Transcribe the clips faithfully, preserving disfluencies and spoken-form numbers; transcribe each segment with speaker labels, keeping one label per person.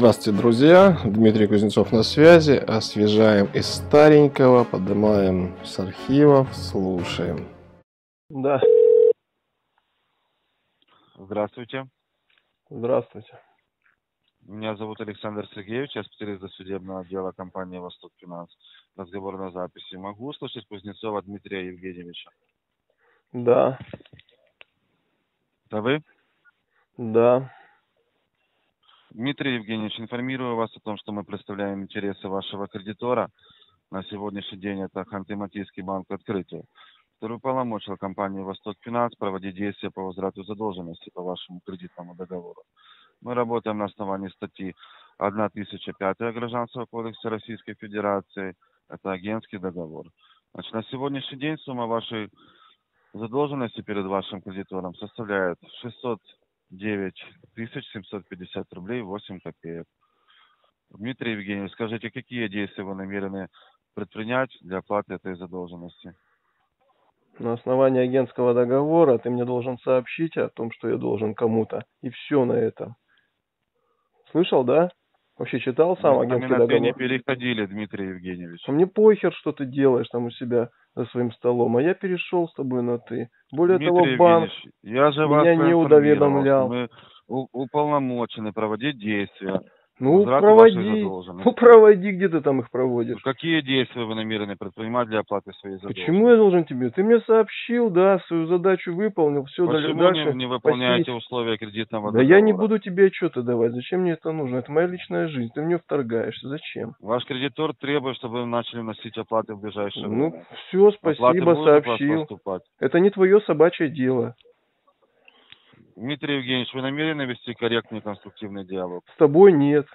Speaker 1: Здравствуйте, друзья! Дмитрий Кузнецов на связи. Освежаем из старенького, поднимаем с архивов, слушаем.
Speaker 2: Да.
Speaker 3: Здравствуйте.
Speaker 2: Здравствуйте.
Speaker 3: Меня зовут Александр Сергеевич, я специалист досудебного отдела компании «Восток Финанс». Разговор на записи. Могу услышать Кузнецова Дмитрия Евгеньевича?
Speaker 2: Да.
Speaker 3: Это вы?
Speaker 2: Да.
Speaker 3: Дмитрий Евгеньевич, информирую вас о том, что мы представляем интересы вашего кредитора. На сегодняшний день это Ханты-Мансийский банк «Открытие», который уполномочил компанию «Восток Финанс» проводить действия по возврату задолженности по вашему кредитному договору. Мы работаем на основании статьи тысяча пятая Гражданского кодекса Российской Федерации. Это агентский договор. Значит, на сегодняшний день сумма вашей задолженности перед вашим кредитором составляет шестьсот девять тысяч семьсот пятьдесят рублей восемь копеек. Дмитрий Евгеньевич, скажите, какие действия вы намерены предпринять для оплаты этой задолженности?
Speaker 2: На основании агентского договора ты мне должен сообщить о том, что я должен кому-то. И все на этом. Слышал, да? Вообще читал сам
Speaker 3: Мы
Speaker 2: агентский
Speaker 3: на
Speaker 2: договор?
Speaker 3: «ты» не переходили, Дмитрий Евгеньевич.
Speaker 2: А мне похер, что ты делаешь там у себя за своим столом, а я перешел с тобой на «ты». Более
Speaker 3: Дмитрий
Speaker 2: того, банк
Speaker 3: я же
Speaker 2: меня
Speaker 3: вас
Speaker 2: не уведомлял.
Speaker 3: Мы у- уполномочены проводить действия.
Speaker 2: Ну,
Speaker 3: возврату вашей
Speaker 2: проводи.
Speaker 3: задолженности.
Speaker 2: Ну, проводи, где ты там их проводишь.
Speaker 3: Какие действия вы намерены предпринимать для оплаты своей задолженности?
Speaker 2: Почему я должен тебе? Ты мне сообщил, да, свою задачу выполнил, все,
Speaker 3: Почему
Speaker 2: дальше.
Speaker 3: не, не выполняете
Speaker 2: пасись.
Speaker 3: условия кредитного
Speaker 2: Да
Speaker 3: договора?
Speaker 2: я не буду тебе отчеты давать. Зачем мне это нужно? Это моя личная жизнь. Ты в нее вторгаешься. Зачем?
Speaker 3: Ваш кредитор требует, чтобы вы начали вносить оплаты в ближайшее
Speaker 2: Ну,
Speaker 3: время.
Speaker 2: все,
Speaker 3: Оплаты
Speaker 2: спасибо,
Speaker 3: будут от вас
Speaker 2: сообщил.
Speaker 3: поступать?
Speaker 2: Это не твое собачье дело.
Speaker 3: Дмитрий Евгеньевич, вы намерены вести корректный и конструктивный диалог?
Speaker 2: С тобой нет.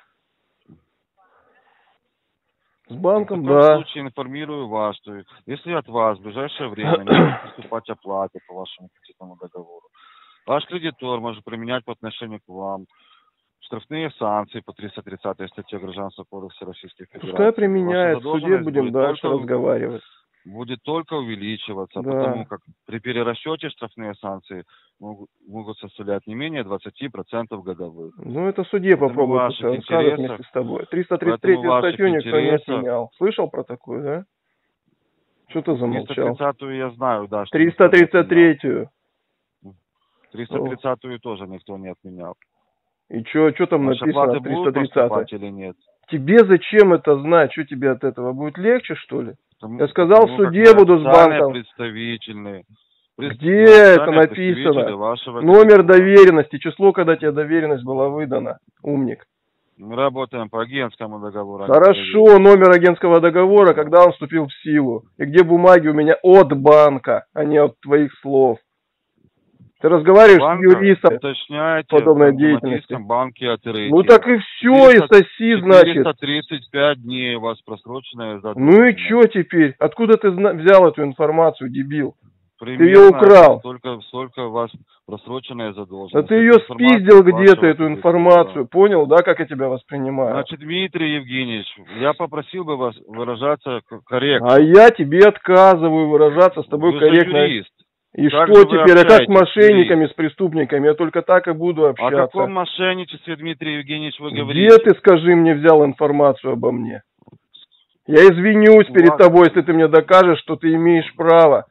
Speaker 2: С банком,
Speaker 3: в таком
Speaker 2: да.
Speaker 3: случае информирую вас, что если от вас в ближайшее время не будет поступать оплаты по вашему кредитному договору, ваш кредитор может применять по отношению к вам штрафные санкции по триста тридцатой статье Гражданского кодекса Российской Федерации.
Speaker 2: Пускай применяет, в суде
Speaker 3: задолженность
Speaker 2: будем
Speaker 3: будет
Speaker 2: дальше
Speaker 3: только-
Speaker 2: разговаривать.
Speaker 3: будет только увеличиваться,
Speaker 2: Да.
Speaker 3: потому как при перерасчете штрафные санкции могут, могут составлять не менее двадцати процентов годовых.
Speaker 2: Ну, это в суде
Speaker 3: Поэтому
Speaker 2: попробуй,
Speaker 3: в
Speaker 2: пускай он
Speaker 3: ваших
Speaker 2: скажет
Speaker 3: интересах-
Speaker 2: вместе с тобой. триста тридцать третью
Speaker 3: поэтому в ваших
Speaker 2: статью никто не
Speaker 3: интересах-
Speaker 2: отменял. Слышал про такую, да? Что ты замолчал?
Speaker 3: триста тридцатую я знаю, да. что
Speaker 2: триста
Speaker 3: никто не
Speaker 2: тридцать
Speaker 3: отменял.
Speaker 2: третью.
Speaker 3: триста тридцатую тоже никто не отменял.
Speaker 2: И что там
Speaker 3: Ваши
Speaker 2: написано
Speaker 3: оплаты
Speaker 2: в триста
Speaker 3: будут
Speaker 2: тридцатой?
Speaker 3: поступать или нет?
Speaker 2: Тебе зачем это знать? Что тебе от этого будет легче, что ли?
Speaker 3: Потому-
Speaker 2: Я сказал, в
Speaker 3: потому
Speaker 2: суде
Speaker 3: как мы
Speaker 2: буду с
Speaker 3: официальные
Speaker 2: банком.
Speaker 3: представительные. Пред-
Speaker 2: Где
Speaker 3: мы
Speaker 2: это
Speaker 3: официальные представители
Speaker 2: написано?
Speaker 3: вашего
Speaker 2: Номер
Speaker 3: кредитора.
Speaker 2: доверенности, число, когда тебе доверенность была выдана. Умник.
Speaker 3: Мы работаем по агентскому договору. а не по
Speaker 2: Хорошо, номер агентского договора, когда он вступил в силу. И где бумаги у меня от банка, а не от твоих слов. Ты разговариваешь
Speaker 3: Банка,
Speaker 2: с юристом
Speaker 3: уточняйте,
Speaker 2: подобной
Speaker 3: в
Speaker 2: деятельности.
Speaker 3: Ханты-Мансийском банке «Открытие».
Speaker 2: Ну так и все, и соси, значит.
Speaker 3: четыреста тридцать пять дней у вас просроченная задолженность.
Speaker 2: Ну и что теперь? Откуда ты зна- взял эту информацию, дебил?
Speaker 3: Примерно
Speaker 2: её украл.
Speaker 3: Столько, столько у вас просроченная задолженность.
Speaker 2: Да ты
Speaker 3: Это
Speaker 2: ее
Speaker 3: информация
Speaker 2: спиздил
Speaker 3: вашего
Speaker 2: где-то, эту
Speaker 3: кредитора.
Speaker 2: информацию. Понял, да, как я тебя воспринимаю?
Speaker 3: Значит, Дмитрий Евгеньевич, я попросил бы вас выражаться к- корректно.
Speaker 2: А я тебе отказываю выражаться с тобой
Speaker 3: Вы же
Speaker 2: корректно.
Speaker 3: юрист.
Speaker 2: И
Speaker 3: Как
Speaker 2: что
Speaker 3: же вы
Speaker 2: теперь? А как с
Speaker 3: общаетесь,
Speaker 2: мошенниками, с преступниками? Я только так и буду
Speaker 3: О
Speaker 2: общаться.
Speaker 3: каком мошенничестве, Дмитрий Евгеньевич, вы
Speaker 2: Где
Speaker 3: говорите?
Speaker 2: ты, скажи мне, взял информацию обо мне? Я извинюсь
Speaker 3: У
Speaker 2: перед
Speaker 3: вас-
Speaker 2: тобой, если ты мне докажешь, что ты имеешь право.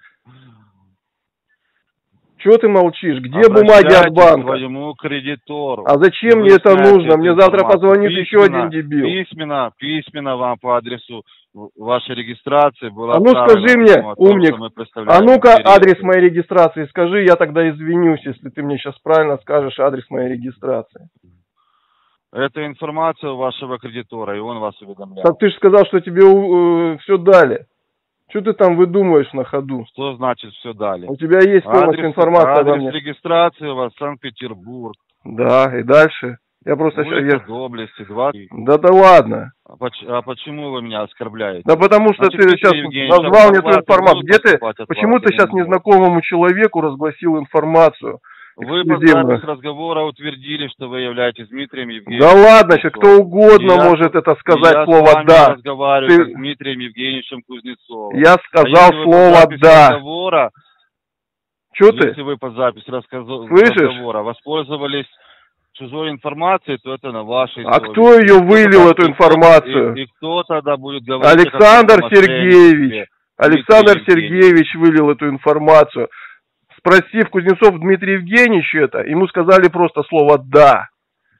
Speaker 2: Чего ты молчишь? Где бумаги от
Speaker 3: Обращайтесь к
Speaker 2: банка?
Speaker 3: своему кредитору.
Speaker 2: А зачем
Speaker 3: И
Speaker 2: мне это
Speaker 3: выясняйте
Speaker 2: нужно?
Speaker 3: эту
Speaker 2: Мне завтра
Speaker 3: информацию.
Speaker 2: позвонит еще
Speaker 3: Письменно,
Speaker 2: один дебил.
Speaker 3: Письменно, письменно вам по адресу вашей регистрации было
Speaker 2: А ну
Speaker 3: отправлено
Speaker 2: скажи мне,
Speaker 3: письмо о том,
Speaker 2: умник,
Speaker 3: что мы представляем
Speaker 2: а ну-ка
Speaker 3: интересы.
Speaker 2: адрес моей регистрации скажи, я тогда извинюсь, если ты мне сейчас правильно скажешь адрес моей регистрации.
Speaker 3: Это информация у вашего кредитора, и он вас уведомлял.
Speaker 2: Так ты же сказал, что тебе э, все дали. Что ты там выдумываешь на ходу?
Speaker 3: Что значит все дали?
Speaker 2: У тебя есть полностью
Speaker 3: Адрес,
Speaker 2: информация обо
Speaker 3: адрес
Speaker 2: мне.
Speaker 3: регистрации у вас Санкт-Петербург.
Speaker 2: Да, и дальше. Я просто
Speaker 3: Улица
Speaker 2: сейчас...
Speaker 3: Доблести, два.
Speaker 2: Да да ладно.
Speaker 3: А, поч- а почему вы меня оскорбляете?
Speaker 2: Да потому что
Speaker 3: Значит,
Speaker 2: ты
Speaker 3: Дмитрий
Speaker 2: сейчас
Speaker 3: Евгеньевич,
Speaker 2: назвал мне
Speaker 3: оплаты
Speaker 2: твою информацию.
Speaker 3: будут
Speaker 2: Где ты?
Speaker 3: поступать от
Speaker 2: Почему
Speaker 3: вас
Speaker 2: ты
Speaker 3: или
Speaker 2: сейчас
Speaker 3: нет?
Speaker 2: незнакомому человеку разгласил информацию?
Speaker 3: Вы по
Speaker 2: эксклюзивную?
Speaker 3: записи разговора утвердили, что вы являетесь Дмитрием
Speaker 2: Да
Speaker 3: Евгеньевичем.
Speaker 2: ладно, сейчас кто угодно
Speaker 3: И я-
Speaker 2: может это
Speaker 3: И
Speaker 2: сказать
Speaker 3: я с
Speaker 2: слово
Speaker 3: вами
Speaker 2: «да».
Speaker 3: разговариваю
Speaker 2: Ты-
Speaker 3: как с Дмитрием Евгеньевичем Кузнецовым.
Speaker 2: Я
Speaker 3: А
Speaker 2: сказал
Speaker 3: если вы по
Speaker 2: слово
Speaker 3: записи
Speaker 2: «да».
Speaker 3: разговора,
Speaker 2: Что ты?
Speaker 3: если вы по записи рассказо-
Speaker 2: Слышишь?
Speaker 3: разговора воспользовались чужой информацией, то это на вашей
Speaker 1: А
Speaker 3: совести.
Speaker 1: кто ее вылил, эту
Speaker 3: И кто-
Speaker 1: информацию?
Speaker 3: И, и кто тогда будет говорить...
Speaker 1: Александр
Speaker 3: о каком
Speaker 1: Сергеевич.
Speaker 3: мошенничестве?
Speaker 1: Александр
Speaker 3: Дмитрий
Speaker 1: Сергеевич вылил эту информацию. Спросив Кузнецов Дмитрий Евгеньевич это, ему сказали просто слово «да».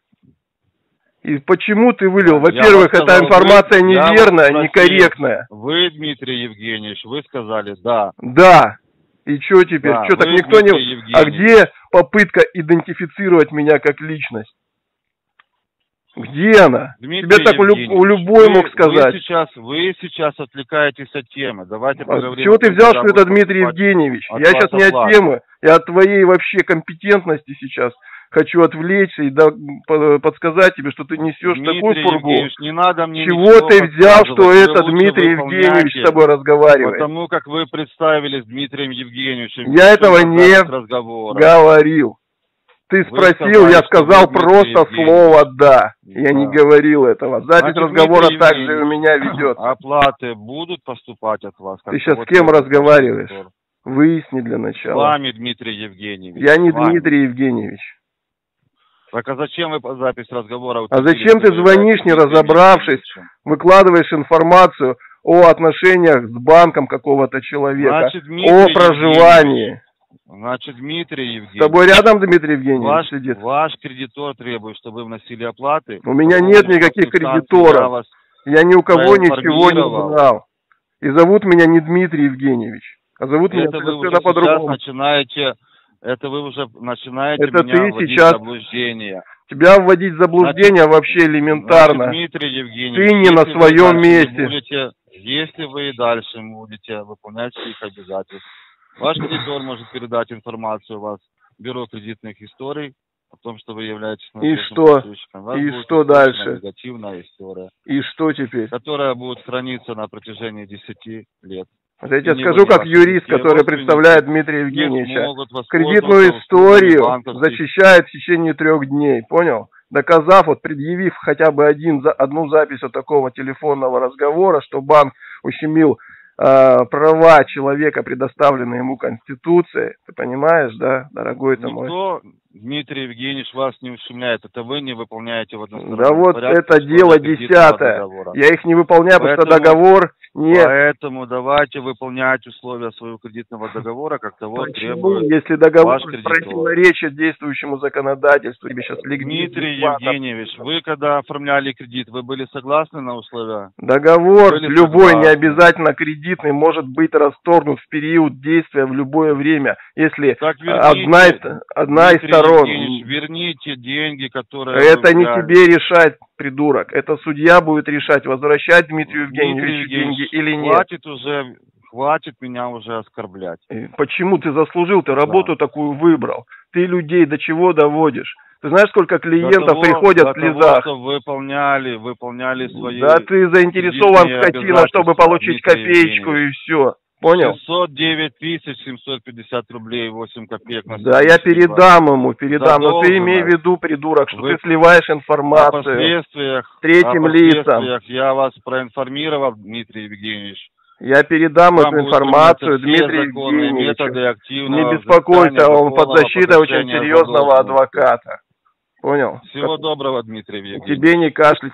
Speaker 1: И почему ты вылил?
Speaker 3: Я
Speaker 1: Во-первых,
Speaker 3: вам
Speaker 1: эта
Speaker 3: сказал,
Speaker 1: информация
Speaker 3: вы- я вас
Speaker 1: неверная,
Speaker 3: спросил.
Speaker 1: некорректная.
Speaker 3: Вы, Дмитрий Евгеньевич, вы сказали «да».
Speaker 1: Да. И что теперь?
Speaker 3: Да,
Speaker 1: что так
Speaker 3: вы,
Speaker 1: никто не...
Speaker 3: Дмитрий
Speaker 1: А
Speaker 3: Евгеньевич.
Speaker 1: где попытка идентифицировать меня как личность? Где она?
Speaker 3: Дмитрий
Speaker 1: Тебе так у, люб- у
Speaker 3: Евгеньевич,
Speaker 1: любой
Speaker 3: вы-
Speaker 1: мог сказать.
Speaker 3: Вы сейчас, вы сейчас отвлекаетесь от темы. Давайте
Speaker 1: А
Speaker 3: поговорим.
Speaker 1: с чего
Speaker 3: о
Speaker 1: ты
Speaker 3: том,
Speaker 1: взял,
Speaker 3: когда
Speaker 1: что это
Speaker 3: будет
Speaker 1: Дмитрий
Speaker 3: поступать
Speaker 1: Евгеньевич?
Speaker 3: от
Speaker 1: Я
Speaker 3: вас
Speaker 1: сейчас не от
Speaker 3: оплата.
Speaker 1: темы, я от твоей вообще компетентности сейчас хочу отвлечься и да- по- подсказать тебе, что ты несешь
Speaker 3: Дмитрий
Speaker 1: такую пургу.
Speaker 3: Евгеньевич, не надо мне
Speaker 1: Чего
Speaker 3: ничего
Speaker 1: ты взял, что
Speaker 3: подсказывать.
Speaker 1: это
Speaker 3: Вы лучше
Speaker 1: Дмитрий
Speaker 3: выполняйте,
Speaker 1: Евгеньевич с тобой разговаривает?
Speaker 3: Потому как вы представились Дмитрием Евгеньевичем.
Speaker 1: Я этого
Speaker 3: Все
Speaker 1: не
Speaker 3: запись разговора.
Speaker 1: говорил. Ты
Speaker 3: Вы
Speaker 1: спросил,
Speaker 3: сказали,
Speaker 1: я
Speaker 3: что
Speaker 1: сказал
Speaker 3: вы Дмитрий
Speaker 1: просто
Speaker 3: Евгеньевич.
Speaker 1: слово «да». Я
Speaker 3: Да.
Speaker 1: не говорил этого. Запись
Speaker 3: Значит,
Speaker 1: разговора
Speaker 3: Дмитрий
Speaker 1: также
Speaker 3: Евгеньевич,
Speaker 1: у меня ведется.
Speaker 3: Оплаты будут поступать от вас?
Speaker 1: Ты сейчас с кем разговариваешь? Выясни для
Speaker 3: С
Speaker 1: начала.
Speaker 3: вами, Дмитрий Евгеньевич.
Speaker 1: Я не
Speaker 3: с вами.
Speaker 1: Дмитрий Евгеньевич.
Speaker 3: Так а зачем вы по запись разговора...
Speaker 1: А
Speaker 3: утвердили,
Speaker 1: зачем ты
Speaker 3: что вы
Speaker 1: звонишь, не
Speaker 3: являетесь
Speaker 1: разобравшись,
Speaker 3: Евгеньевичем?
Speaker 1: выкладываешь информацию о отношениях с банком какого-то человека,
Speaker 3: Значит, Дмитрий
Speaker 1: о проживании?
Speaker 3: Значит, Дмитрий Евгеньевич...
Speaker 1: С тобой рядом Дмитрий Евгеньевич
Speaker 3: Ваш,
Speaker 1: сидит?
Speaker 3: ваш кредитор требует, чтобы вы вносили оплаты.
Speaker 1: У меня
Speaker 3: По
Speaker 1: нет
Speaker 3: поводу
Speaker 1: никаких
Speaker 3: консультации
Speaker 1: кредиторов.
Speaker 3: Я вас
Speaker 1: Я ни у кого ничего
Speaker 3: проинформировал.
Speaker 1: не знал. И зовут меня не Дмитрий Евгеньевич, а зовут меня
Speaker 3: Это вы уже
Speaker 1: совершенно
Speaker 3: сейчас
Speaker 1: по-другому.
Speaker 3: начинаете... Это вы уже начинаете
Speaker 1: Это
Speaker 3: меня
Speaker 1: ты
Speaker 3: вводить
Speaker 1: сейчас-
Speaker 3: в заблуждение.
Speaker 1: Тебя вводить в заблуждение
Speaker 3: Значит,
Speaker 1: вообще элементарно.
Speaker 3: Значит, Дмитрий Евгеньевич,
Speaker 1: Ты не на
Speaker 3: если вы
Speaker 1: своем
Speaker 3: дальше не
Speaker 1: месте.
Speaker 3: будете- если вы и дальше будете выполнять своих обязательств, ваш кредитор может передать информацию у вас в бюро кредитных историй о том, что вы являетесь наличным
Speaker 1: что?
Speaker 3: плательщиком. У вас
Speaker 1: И
Speaker 3: будет
Speaker 1: что
Speaker 3: испорчена
Speaker 1: дальше?
Speaker 3: Негативная история,
Speaker 1: И что теперь?
Speaker 3: которая будет храниться на протяжении десяти лет.
Speaker 1: Вот я тебе
Speaker 3: не
Speaker 1: скажу, как
Speaker 3: ваши
Speaker 1: юрист,
Speaker 3: все
Speaker 1: который
Speaker 3: родственники
Speaker 1: представляет Дмитрия
Speaker 3: Не
Speaker 1: Евгеньевича.
Speaker 3: смогут воспользоваться
Speaker 1: Кредитную
Speaker 3: услугами
Speaker 1: историю
Speaker 3: банковских-
Speaker 1: защищает в течение трех дней, понял? Доказав, вот предъявив хотя бы один, за- одну запись от такого телефонного разговора, что банк ущемил э, права человека, предоставленные ему Конституцией. Ты понимаешь, да, дорогой ты мой?
Speaker 3: Никто, Дмитрий Евгеньевич, вас не ущемляет. Это вы не выполняете в одностороннем
Speaker 1: Да вот
Speaker 3: порядке
Speaker 1: это
Speaker 3: условия
Speaker 1: дело
Speaker 3: кредитного
Speaker 1: десятое.
Speaker 3: договора.
Speaker 1: Я их не выполняю, потому что
Speaker 3: Поэтому-
Speaker 1: договор не...
Speaker 3: Поэтому давайте выполнять условия своего кредитного договора, как того
Speaker 1: Почему,
Speaker 3: требует
Speaker 1: если договор
Speaker 3: ваш кредитор.
Speaker 1: противоречит действующему законодательству, тебе сейчас ликвидируют
Speaker 3: Дмитрий
Speaker 1: банк.
Speaker 3: Евгеньевич, вы когда оформляли кредит, вы были согласны на условия?
Speaker 1: Договор,
Speaker 3: Были
Speaker 1: любой,
Speaker 3: согласны.
Speaker 1: не обязательно кредитный, может быть расторгнут в период действия в любое время, если
Speaker 3: Так
Speaker 1: одна,
Speaker 3: верните,
Speaker 1: из, одна из
Speaker 3: Дмитрий
Speaker 1: сторон.
Speaker 3: Евгеньевич, верните деньги, которые
Speaker 1: Это
Speaker 3: вы
Speaker 1: не
Speaker 3: взяли.
Speaker 1: тебе решать, придурок. Это судья будет решать, возвращать Дмитрию Евгеньевичу
Speaker 3: Дмитрий
Speaker 1: деньги
Speaker 3: Евгеньевич,
Speaker 1: или нет.
Speaker 3: Хватит уже, хватит меня уже оскорблять.
Speaker 1: И Почему ты заслужил, ты
Speaker 3: Да.
Speaker 1: работу такую выбрал? Ты людей до чего доводишь? Ты знаешь, сколько клиентов
Speaker 3: До того-
Speaker 1: приходят
Speaker 3: до
Speaker 1: в слезах?
Speaker 3: Того, что выполняли, выполняли свои...
Speaker 1: Да ты заинтересован,
Speaker 3: кредитные
Speaker 1: скотина, чтобы
Speaker 3: обязательства,
Speaker 1: получить
Speaker 3: Дмитрий
Speaker 1: копеечку и все. Понял?
Speaker 3: шестьсот девять тысяч семьсот пятьдесят рублей восемь копеек. На
Speaker 1: Да, я
Speaker 3: следующий год.
Speaker 1: передам ему, передам. Но ты
Speaker 3: Задолженность.
Speaker 1: имей в виду, придурок, что
Speaker 3: Вы-
Speaker 1: ты сливаешь
Speaker 3: О
Speaker 1: информацию
Speaker 3: последствиях,
Speaker 1: третьим
Speaker 3: о
Speaker 1: лицам.
Speaker 3: последствиях я вас проинформировал, Дмитрий Евгеньевич.
Speaker 1: Я передам
Speaker 3: Вам
Speaker 1: эту
Speaker 3: будут
Speaker 1: информацию
Speaker 3: применяться все
Speaker 1: Дмитрию
Speaker 3: законные
Speaker 1: Евгеньевичу.
Speaker 3: методы активного
Speaker 1: Не беспокойся,
Speaker 3: взыскания
Speaker 1: он под
Speaker 3: законного
Speaker 1: защитой очень
Speaker 3: погашения
Speaker 1: серьезного
Speaker 3: задолженности.
Speaker 1: адвоката. Понял?
Speaker 3: Всего доброго, Дмитрий Евгеньевич.
Speaker 1: Тебе не кашлять.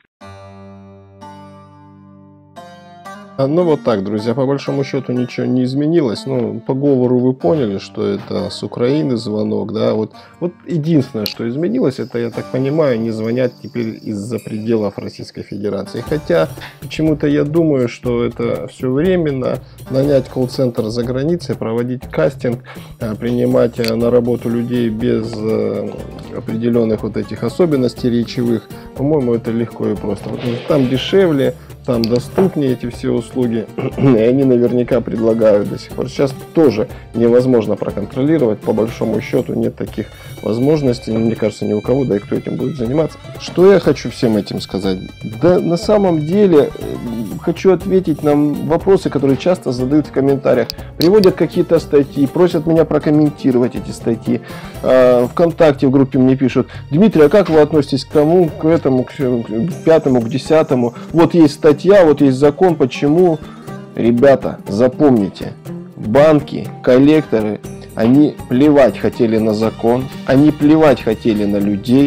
Speaker 1: А, Ну вот так, друзья, по большому счету ничего не изменилось. Ну, по говору вы поняли, что это с Украины звонок, да. Вот, вот единственное, что изменилось, это, я так понимаю, не звонят теперь из-за пределов Российской Федерации. Хотя, почему-то я думаю, что это все временно. Нанять колл-центр за границей, проводить кастинг, а, принимать а, на работу людей без а, определенных вот этих особенностей речевых. По-моему, это легко и просто. Потому что там дешевле, там доступнее эти все услуги, и они наверняка предлагают до сих пор. Сейчас тоже невозможно проконтролировать, по большому счету нет таких возможностей, мне кажется, ни у кого, да и кто этим будет заниматься. Что я хочу всем этим сказать? Да на самом деле хочу ответить на вопросы, которые часто задают в комментариях. Приводят какие-то статьи, просят меня прокомментировать эти статьи. ВКонтакте в группе мне пишут: Дмитрий, а как вы относитесь к тому, к этому, к пятому, к десятому? Вот есть статья, вот есть закон, почему? Ребята, запомните, банки, коллекторы, они плевать хотели на закон, они плевать хотели на людей,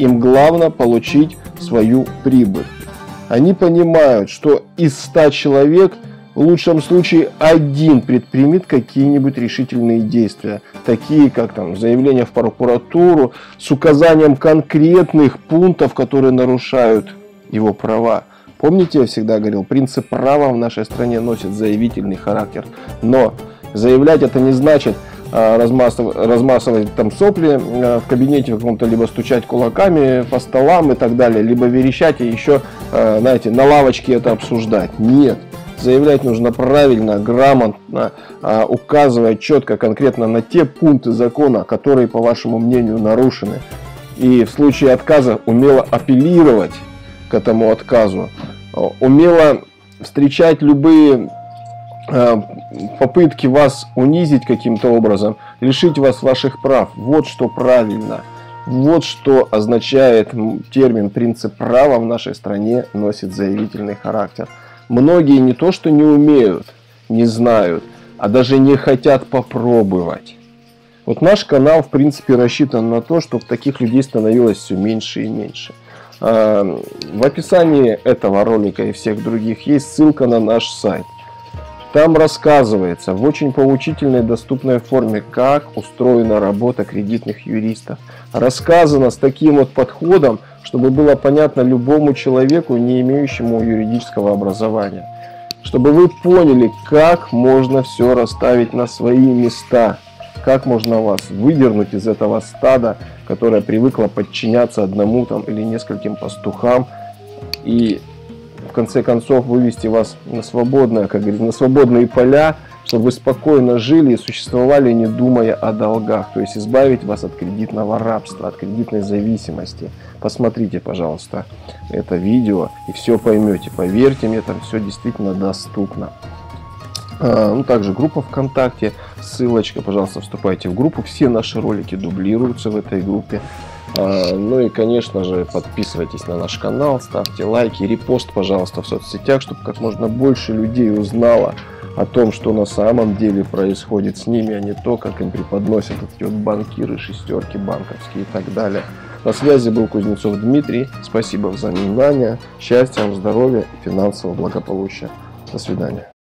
Speaker 1: Им главное получить свою прибыль. Они понимают, что из ста человек в лучшем случае один предпримет какие-нибудь решительные действия, такие как там заявление в прокуратуру с указанием конкретных пунктов, которые нарушают его права. Помните, я всегда говорил, принцип права в нашей стране носит заявительный характер. Но заявлять это не значит размасывать, размасывать там сопли в кабинете каком-то, либо стучать кулаками по столам и так далее, либо верещать и еще, знаете, на лавочке это обсуждать. Нет. Заявлять нужно правильно, грамотно, указывая четко, конкретно на те пункты закона, которые, по вашему мнению, нарушены. И в случае отказа умело апеллировать к этому отказу, умело встречать любые попытки вас унизить каким-то образом, лишить вас ваших прав. Вот что правильно. Вот что означает термин «принцип права» в нашей стране носит заявительный характер. Многие не то что не умеют, не знают, а даже не хотят попробовать. Вот наш канал в принципе рассчитан на то, чтобы таких людей становилось все меньше и меньше. В описании этого ролика и всех других есть ссылка на наш сайт. Там рассказывается в очень поучительной доступной форме, как устроена работа кредитных юристов. Рассказано с таким вот подходом, чтобы было понятно любому человеку, не имеющему юридического образования. Чтобы вы поняли, как можно все расставить на свои места. Как можно вас выдернуть из этого стада, которое привыкло подчиняться одному там, или нескольким пастухам. И в конце концов вывести вас на свободное, как говорится, на свободные поля, чтобы вы спокойно жили и существовали, не думая о долгах. То есть избавить вас от кредитного рабства, от кредитной зависимости. Посмотрите, пожалуйста, это видео и все поймете. Поверьте мне, там все действительно доступно. А, ну, также группа ВКонтакте, ссылочка, пожалуйста, вступайте в группу. Все наши ролики дублируются в этой группе. А, ну и, конечно же, подписывайтесь на наш канал, ставьте лайки, репост, пожалуйста, в соцсетях, чтобы как можно больше людей узнало о том, что на самом деле происходит с ними, а не то, как им преподносят эти вот банкиры, шестерки банковские и так далее. На связи был Кузнецов Дмитрий. Спасибо за внимание. Счастья вам, здоровья и финансового благополучия. До свидания.